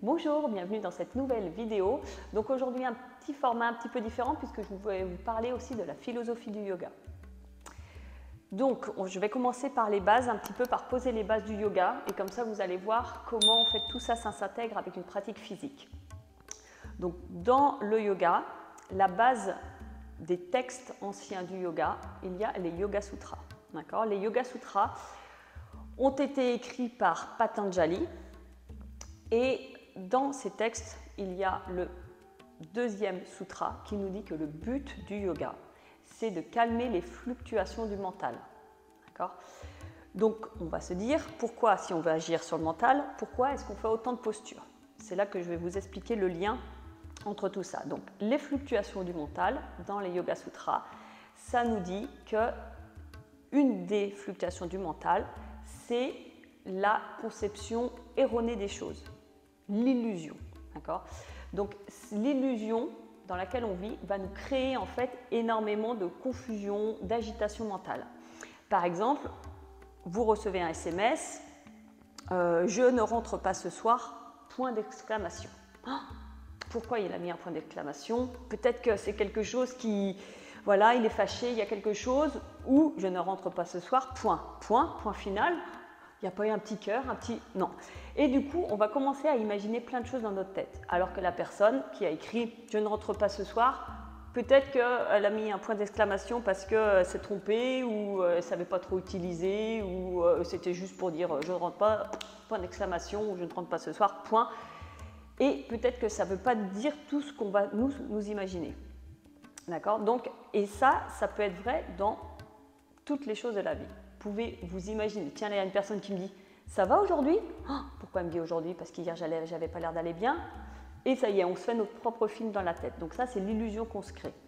Bonjour, bienvenue dans cette nouvelle vidéo. Donc aujourd'hui un petit format un petit peu différent puisque je vais vous parler aussi de la philosophie du yoga. Donc je vais commencer par les bases, un petit peu par poser les bases du yoga et comme ça vous allez voir comment en fait tout ça s'intègre avec une pratique physique. Donc dans le yoga, la base des textes anciens du yoga, il y a les Yoga Sutras. D'accord ? Les Yoga Sutras ont été écrits par Patanjali et dans ces textes, il y a le deuxième sutra qui nous dit que le but du yoga, c'est de calmer les fluctuations du mental. D'accord ? Donc, on va se dire, pourquoi, si on veut agir sur le mental, pourquoi est-ce qu'on fait autant de postures? C'est là que je vais vous expliquer le lien entre tout ça. Donc, les fluctuations du mental, dans les Yoga Sutras, ça nous dit que une des fluctuations du mental, c'est la conception erronée des choses. L'illusion, d'accord? Donc l'illusion dans laquelle on vit va nous créer en fait énormément de confusion, d'agitation mentale. Par exemple, vous recevez un SMS, je ne rentre pas ce soir, point d'exclamation. Pourquoi il a mis un point d'exclamation? Peut-être que c'est quelque chose qui, voilà, il est fâché, il y a quelque chose, ou je ne rentre pas ce soir, point final. Il n'y a pas eu un petit cœur, un petit… Non. Et du coup, on va commencer à imaginer plein de choses dans notre tête. Alors que la personne qui a écrit « Je ne rentre pas ce soir », peut-être qu'elle a mis un point d'exclamation parce qu'elle s'est trompée ou elle ne savait pas trop utiliser ou c'était juste pour dire « Je ne rentre pas », point d'exclamation ou « Je ne rentre pas ce soir », point. Et peut-être que ça ne veut pas dire tout ce qu'on va nous imaginer. D'accord ? Donc, et ça peut être vrai dans toutes les choses de la vie. Vous pouvez vous imaginer, tiens, il y a une personne qui me dit « Ça va aujourd'hui ?» Pourquoi elle me dit aujourd'hui? Parce qu'hier, j'avais pas l'air d'aller bien. Et ça y est, on se fait notre propre film dans la tête. Donc ça, c'est l'illusion qu'on se crée.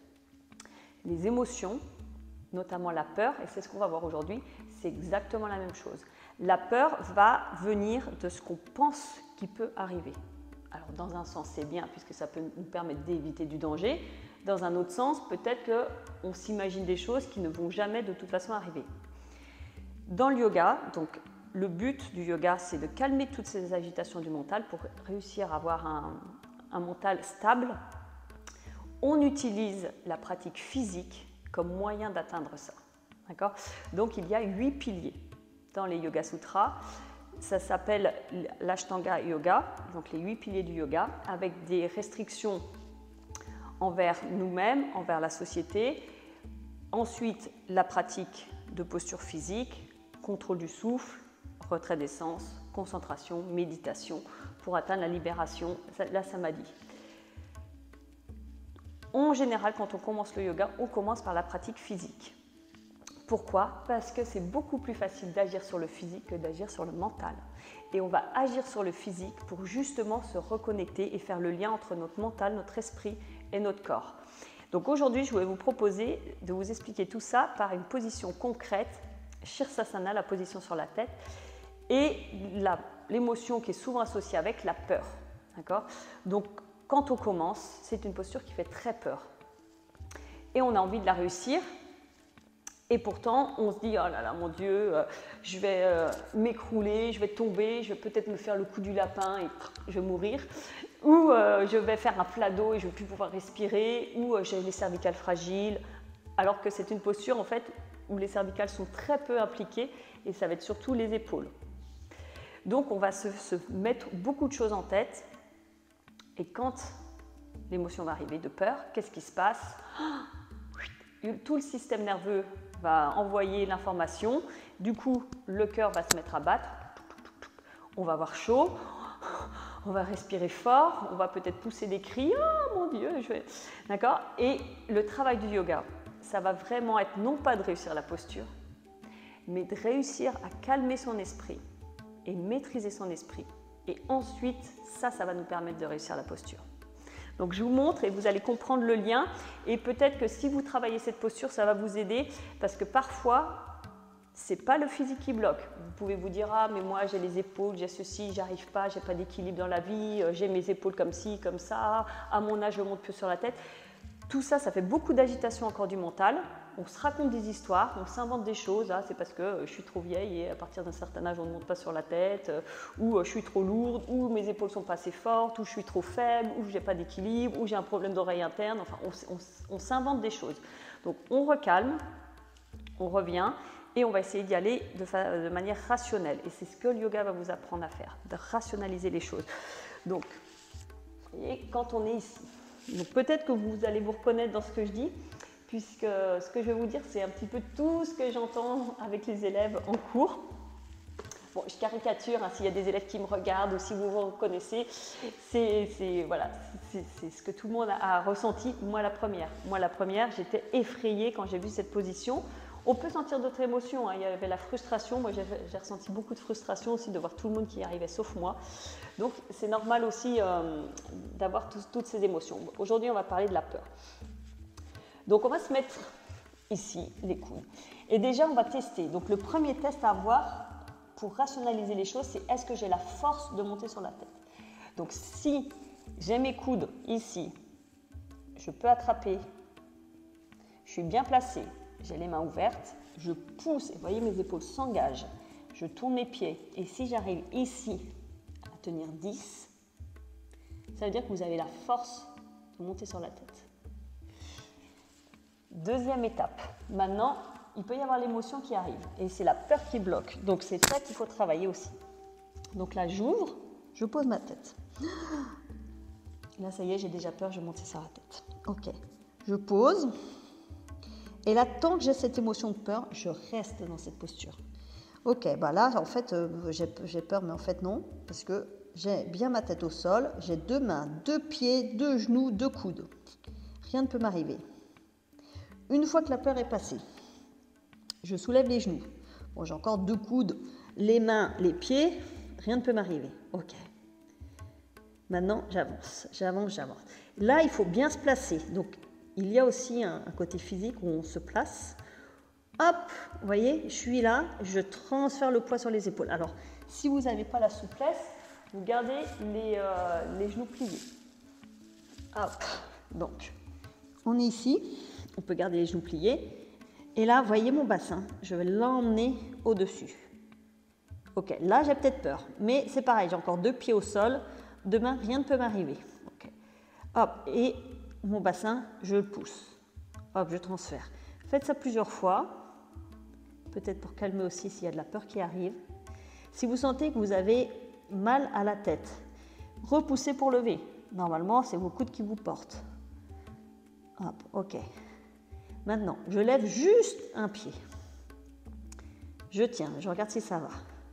Les émotions, notamment la peur, et c'est ce qu'on va voir aujourd'hui, c'est exactement la même chose. La peur va venir de ce qu'on pense qui peut arriver. Alors, dans un sens, c'est bien, puisque ça peut nous permettre d'éviter du danger. Dans un autre sens, peut-être qu'on s'imagine des choses qui ne vont jamais de toute façon arriver. Dans le yoga, donc le but du yoga, c'est de calmer toutes ces agitations du mental pour réussir à avoir un mental stable. On utilise la pratique physique comme moyen d'atteindre ça. D'accord ? Donc il y a 8 piliers dans les Yoga Sutras. Ça s'appelle l'Ashtanga Yoga, donc les 8 piliers du yoga, avec des restrictions envers nous-mêmes, envers la société. Ensuite, la pratique de posture physique, contrôle du souffle, retrait des sens, concentration, méditation pour atteindre la libération, la samadhi. En général, quand on commence le yoga, on commence par la pratique physique. Pourquoi? Parce que c'est beaucoup plus facile d'agir sur le physique que d'agir sur le mental. Et on va agir sur le physique pour justement se reconnecter et faire le lien entre notre mental, notre esprit et notre corps. Donc aujourd'hui, je vais vous proposer de vous expliquer tout ça par une position concrète, Shirsasana, la position sur la tête, et l'émotion qui est souvent associée avec la peur. D'accord ? Donc quand on commence, c'est une posture qui fait très peur. Et on a envie de la réussir. Et pourtant, on se dit « Oh là là, mon Dieu, je vais m'écrouler, je vais tomber, je vais peut-être me faire le coup du lapin et je vais mourir. » Ou je vais faire un plat d'eau et je ne vais plus pouvoir respirer. Ou j'ai les cervicales fragiles. Alors que c'est une posture en fait où les cervicales sont très peu impliquées et ça va être surtout les épaules. Donc on va se mettre beaucoup de choses en tête. Et quand l'émotion va arriver de peur, qu'est-ce qui se passe? Tout le système nerveux va envoyer l'information, du coup le cœur va se mettre à battre, on va avoir chaud, on va respirer fort, on va peut-être pousser des cris, oh mon Dieu, d'accord? Et le travail du yoga, ça va vraiment être non pas de réussir la posture, mais de réussir à calmer son esprit et maîtriser son esprit. Et ensuite, ça va nous permettre de réussir la posture. Donc je vous montre et vous allez comprendre le lien et peut-être que si vous travaillez cette posture, ça va vous aider parce que parfois, ce n'est pas le physique qui bloque. Vous pouvez vous dire « Ah, mais moi j'ai les épaules, j'ai ceci, j'arrive pas, j'ai pas d'équilibre dans la vie, j'ai mes épaules comme ci, comme ça, à mon âge je monte plus sur la tête ». Tout ça, ça fait beaucoup d'agitation encore du mental On se raconte des histoires, on s'invente des choses. Ah, c'est parce que je suis trop vieille et à partir d'un certain âge, on ne monte pas sur la tête, ou je suis trop lourde, ou mes épaules sont pas assez fortes, ou je suis trop faible, ou j'ai pas d'équilibre, ou j'ai un problème d'oreille interne. Enfin, on s'invente des choses. Donc, on recalme, on revient et on va essayer d'y aller de manière rationnelle. Et c'est ce que le yoga va vous apprendre à faire, de rationaliser les choses. Donc, et quand on est ici, donc peut-être que vous allez vous reconnaître dans ce que je dis, puisque ce que je vais vous dire, c'est un petit peu tout ce que j'entends avec les élèves en cours. Bon, je caricature, hein, s'il y a des élèves qui me regardent ou si vous vous reconnaissez, c'est voilà, ce que tout le monde a ressenti. Moi, la première, j'étais effrayée quand j'ai vu cette position. On peut sentir d'autres émotions, hein. Il y avait la frustration, moi j'ai ressenti beaucoup de frustration aussi de voir tout le monde qui y arrivait sauf moi. Donc c'est normal aussi d'avoir toutes ces émotions. Aujourd'hui on va parler de la peur. Donc on va se mettre ici les coudes. Et déjà on va tester. Donc le premier test à avoir pour rationaliser les choses, c'est est-ce que j'ai la force de monter sur la tête. Donc si j'ai mes coudes ici, je peux attraper, je suis bien placée. J'ai les mains ouvertes, je pousse, et vous voyez mes épaules s'engagent, je tourne mes pieds et si j'arrive ici à tenir 10, ça veut dire que vous avez la force de monter sur la tête. Deuxième étape, maintenant il peut y avoir l'émotion qui arrive et c'est la peur qui bloque, donc c'est ça qu'il faut travailler aussi. Donc là j'ouvre, je pose ma tête. Là ça y est, j'ai déjà peur, je vais monter sur la tête. Ok, je pose. Et là, tant que j'ai cette émotion de peur, je reste dans cette posture. Ok, bah là, en fait, j'ai peur, mais en fait non, parce que j'ai bien ma tête au sol, j'ai 2 mains, 2 pieds, 2 genoux, 2 coudes. Rien ne peut m'arriver. Une fois que la peur est passée, je soulève les genoux. Bon, j'ai encore 2 coudes, les mains, les pieds, rien ne peut m'arriver. Ok. Maintenant, j'avance. Là, il faut bien se placer. Donc, il y a aussi un côté physique où on se place. Hop, vous voyez, je suis là, je transfère le poids sur les épaules. Alors, si vous n'avez pas la souplesse, vous gardez les genoux pliés. Hop, donc, on est ici, on peut garder les genoux pliés. Et là, vous voyez mon bassin, je vais l'emmener au-dessus. Ok, là, j'ai peut-être peur, mais c'est pareil, j'ai encore 2 pieds au sol, 2 mains, rien ne peut m'arriver. Okay. Hop, et mon bassin, je le pousse. Hop, je transfère. Faites ça plusieurs fois, peut-être pour calmer aussi s'il y a de la peur qui arrive. Si vous sentez que vous avez mal à la tête, repoussez pour lever. Normalement, c'est vos coudes qui vous portent. Hop, ok. Maintenant, je lève juste un pied. Je tiens, je regarde si ça va.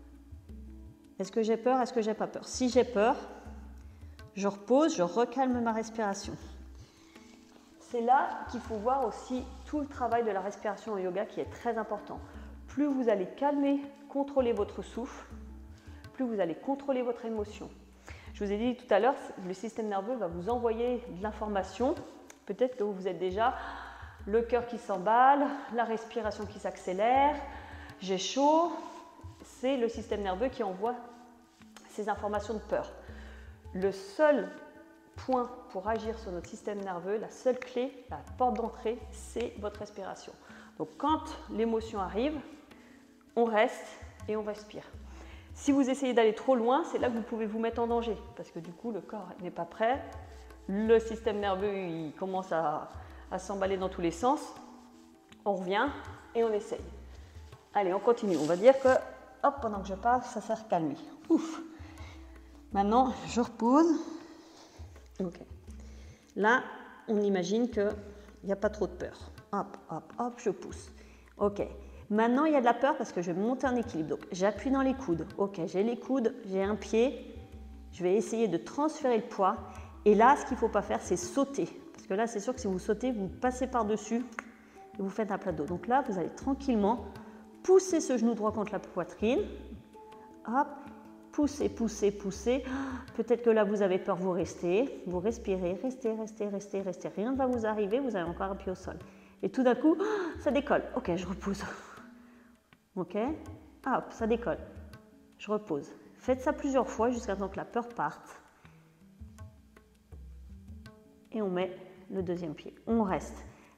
Est-ce que j'ai peur? Est-ce que j'ai pas peur? Si j'ai peur, je repose, je recalme ma respiration. C'est là qu'il faut voir aussi tout le travail de la respiration en yoga qui est très important. Plus vous allez calmer, contrôler votre souffle, plus vous allez contrôler votre émotion. Je vous ai dit tout à l'heure, le système nerveux va vous envoyer de l'information. Peut-être que vous êtes déjà le cœur qui s'emballe, la respiration qui s'accélère, j'ai chaud. C'est le système nerveux qui envoie ces informations de peur. Le seul point pour agir sur notre système nerveux, la seule clé, la porte d'entrée, c'est votre respiration. Donc quand l'émotion arrive, on reste et on respire. Si vous essayez d'aller trop loin, c'est là que vous pouvez vous mettre en danger parce que du coup le corps n'est pas prêt, le système nerveux il commence à s'emballer dans tous les sens, on revient et on essaye. Allez, on continue. On va dire que, hop, pendant que je parle, ça s'est recalmé. Ouf. Maintenant, je repose. Ok. Là, on imagine qu'il n'y a pas trop de peur. Hop, hop, hop, je pousse. Ok. Maintenant, il y a de la peur parce que je vais monter en équilibre. Donc, j'appuie dans les coudes. Ok, j'ai les coudes, j'ai un pied. Je vais essayer de transférer le poids. Et là, ce qu'il ne faut pas faire, c'est sauter. Parce que là, c'est sûr que si vous sautez, vous passez par-dessus et vous faites un plat d'eau. Donc là, vous allez tranquillement pousser ce genou droit contre la poitrine. Hop, poussez, poussez, poussez. Peut-être que là, vous avez peur, vous restez. Vous respirez, restez, restez, restez, restez. Rien ne va vous arriver, vous avez encore un pied au sol. Et tout d'un coup, ça décolle. Ok, je repose. Ok, hop, ça décolle. Je repose. Faites ça plusieurs fois jusqu'à temps que la peur parte. Et on met le deuxième pied. On reste.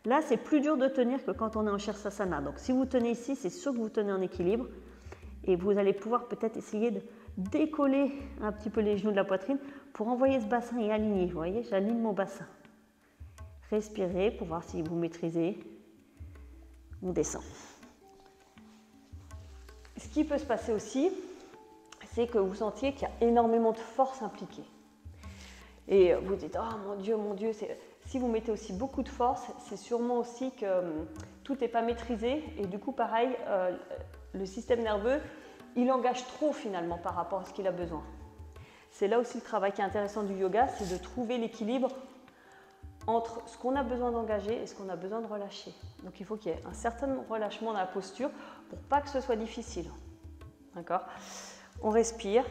Là, c'est plus dur de tenir que quand on est en Sirsasana. Donc, si vous tenez ici, c'est sûr que vous tenez en équilibre. Et vous allez pouvoir peut-être essayer de décoller un petit peu les genoux de la poitrine pour envoyer ce bassin et aligner. Vous voyez, j'aligne mon bassin. Respirez pour voir si vous maîtrisez. On descend. Ce qui peut se passer aussi, c'est que vous sentiez qu'il y a énormément de force impliquée. Et vous dites, oh mon Dieu, si vous mettez aussi beaucoup de force, c'est sûrement aussi que tout n'est pas maîtrisé. Et du coup, pareil, le système nerveux, il engage trop finalement par rapport à ce qu'il a besoin. C'est là aussi le travail qui est intéressant du yoga, c'est de trouver l'équilibre entre ce qu'on a besoin d'engager et ce qu'on a besoin de relâcher. Donc il faut qu'il y ait un certain relâchement dans la posture pour pas que ce soit difficile. D'accord ? On respire,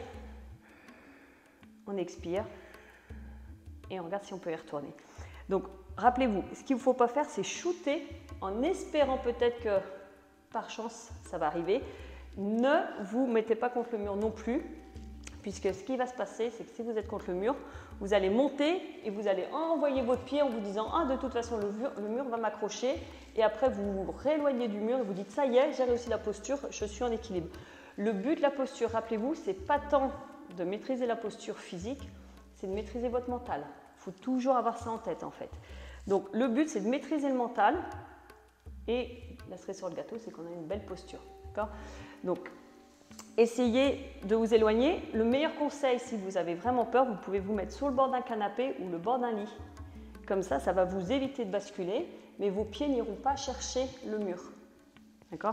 on expire et on regarde si on peut y retourner. Donc rappelez-vous, ce qu'il ne faut pas faire, c'est shooter en espérant peut-être que par chance ça va arriver. Ne vous mettez pas contre le mur non plus, puisque ce qui va se passer, c'est que si vous êtes contre le mur, vous allez monter et vous allez envoyer votre pied en vous disant « Ah, de toute façon, le mur va m'accrocher » et après vous vous rééloignez du mur et vous dites « Ça y est, j'ai réussi la posture, je suis en équilibre ». Le but de la posture, rappelez-vous, c'est pas tant de maîtriser la posture physique, c'est de maîtriser votre mental. Il faut toujours avoir ça en tête en fait. Donc le but, c'est de maîtriser le mental et la cerise sur le gâteau, c'est qu'on a une belle posture. Donc, essayez de vous éloigner. Le meilleur conseil, si vous avez vraiment peur, vous pouvez vous mettre sur le bord d'un canapé ou le bord d'un lit. Comme ça, ça va vous éviter de basculer, mais vos pieds n'iront pas chercher le mur. D'accord ?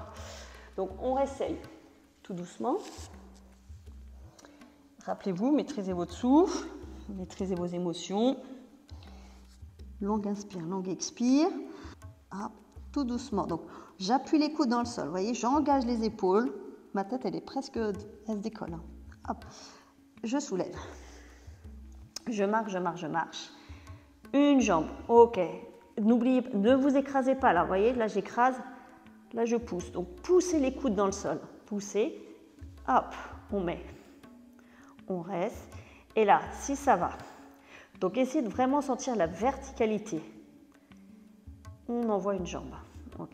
Donc, on réessaye tout doucement. Rappelez-vous, maîtrisez votre souffle, maîtrisez vos émotions. Longue inspire, longue expire. Hop, tout doucement. Donc, j'appuie les coudes dans le sol. Vous voyez, j'engage les épaules. Ma tête, elle est presque, elle se décolle. Hop, je soulève. Je marche, je marche, je marche. Une jambe, ok. N'oubliez pas, ne vous écrasez pas là. Vous voyez, là j'écrase, là je pousse. Donc poussez les coudes dans le sol. Poussez, hop, on met. On reste. Et là, si ça va. Donc essayez de vraiment sentir la verticalité. On envoie une jambe. Ok.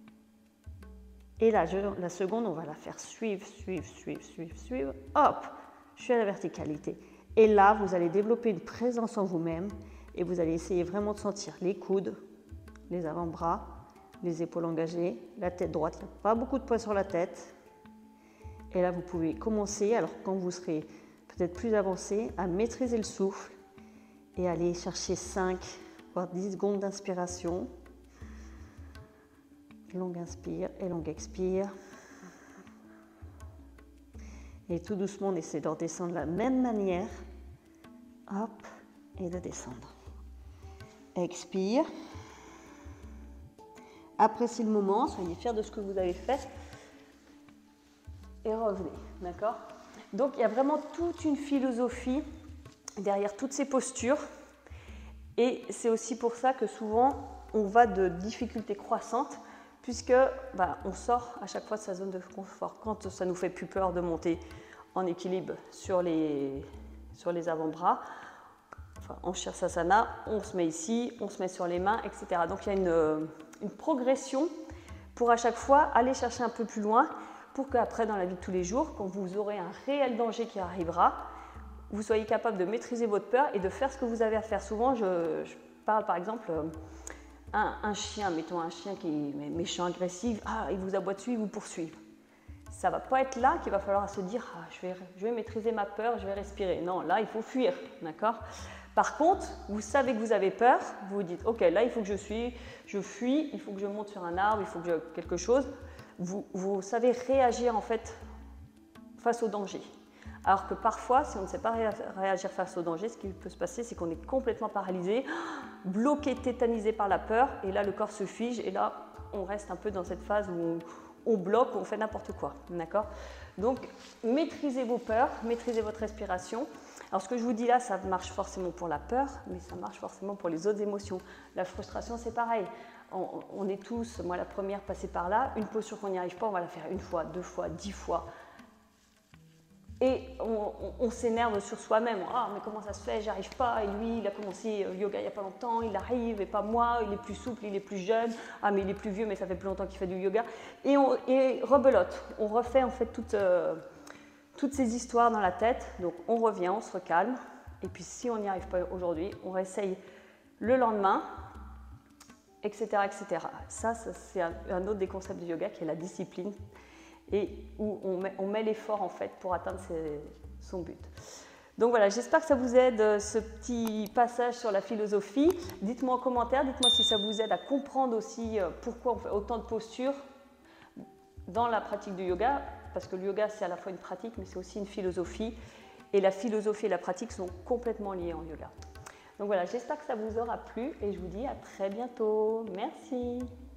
Et là, la seconde, on va la faire suivre, suivre, suivre, suivre, suivre. Hop, je suis à la verticalité. Et là, vous allez développer une présence en vous-même et vous allez essayer vraiment de sentir les coudes, les avant-bras, les épaules engagées, la tête droite. Il n'y a pas beaucoup de poids sur la tête. Et là, vous pouvez commencer, alors quand vous serez peut-être plus avancé, à maîtriser le souffle et aller chercher 5 voire 10 secondes d'inspiration. Longue inspire et longue expire. Et tout doucement, on essaie de redescendre de la même manière. Hop, et de descendre. Expire. Appréciez le moment, soyez fiers de ce que vous avez fait. Et revenez, d'accord ? Donc, il y a vraiment toute une philosophie derrière toutes ces postures. Et c'est aussi pour ça que souvent, on va de difficultés croissantes, puisque on sort à chaque fois de sa zone de confort. Quand ça nous fait plus peur de monter en équilibre sur les avant-bras, en Sirsasana, on se met ici, on se met sur les mains, etc. Donc il y a une progression pour à chaque fois aller chercher un peu plus loin pour qu'après dans la vie de tous les jours, quand vous aurez un réel danger qui arrivera, vous soyez capable de maîtriser votre peur et de faire ce que vous avez à faire. Souvent, je parle par exemple... Un chien, mettons un chien qui est méchant, agressif, il vous aboie dessus, il vous poursuit. Ça ne va pas être là qu'il va falloir se dire je vais maîtriser ma peur, je vais respirer. Non, là il faut fuir, d'accord ? Par contre, vous savez que vous avez peur, vous vous dites ok, là il faut que je fuis, il faut que je monte sur un arbre, il faut que quelque chose. Vous savez réagir en fait face au danger. Alors que parfois, si on ne sait pas réagir face au danger, ce qui peut se passer, c'est qu'on est complètement paralysé, bloqué, tétanisé par la peur, et là, le corps se fige, et là, on reste un peu dans cette phase où on bloque, on fait n'importe quoi, d'accord ? Donc, maîtrisez vos peurs, maîtrisez votre respiration. Alors, ce que je vous dis là, ça marche forcément pour la peur, mais ça marche forcément pour les autres émotions. La frustration, c'est pareil. On est tous, moi la première, passée par là, une posture qu'on n'y arrive pas, on va la faire une fois, 2 fois, 10 fois. Et on s'énerve sur soi-même. Ah, mais comment ça se fait, j'arrive pas. Et lui, il a commencé le yoga il n'y a pas longtemps, il arrive, et pas moi. Il est plus souple, il est plus jeune. Ah, mais il est plus vieux, mais ça fait plus longtemps qu'il fait du yoga. Et rebelote. On refait en fait toutes ces histoires dans la tête. Donc on revient, on se recalme. Et puis si on n'y arrive pas aujourd'hui, on réessaye le lendemain, etc. etc. Ça c'est un autre des concepts du yoga qui est la discipline. Et où on met l'effort en fait pour atteindre son but. Donc voilà, j'espère que ça vous aide ce petit passage sur la philosophie. Dites-moi en commentaire, dites-moi si ça vous aide à comprendre aussi pourquoi on fait autant de postures dans la pratique du yoga, parce que le yoga c'est à la fois une pratique mais c'est aussi une philosophie, et la philosophie et la pratique sont complètement liées en yoga. Donc voilà, j'espère que ça vous aura plu et je vous dis à très bientôt. Merci.